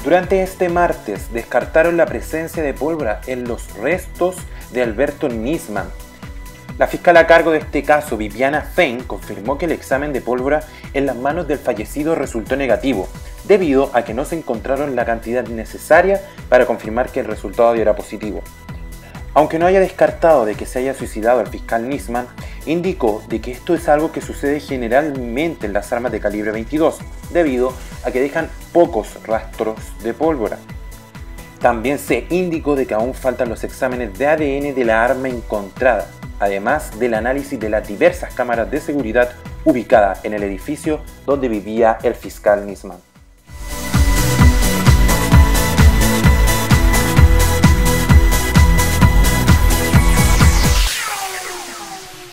Durante este martes descartaron la presencia de pólvora en los restos de Alberto Nisman. La fiscal a cargo de este caso, Viviana Fein, confirmó que el examen de pólvora en las manos del fallecido resultó negativo, debido a que no se encontraron la cantidad necesaria para confirmar que el resultado era positivo. Aunque no haya descartado de que se haya suicidado el fiscal Nisman, indicó de que esto es algo que sucede generalmente en las armas de calibre 22, debido a que dejan pocos rastros de pólvora. También se indicó de que aún faltan los exámenes de ADN de la arma encontrada, además del análisis de las diversas cámaras de seguridad ubicadas en el edificio donde vivía el fiscal Nisman.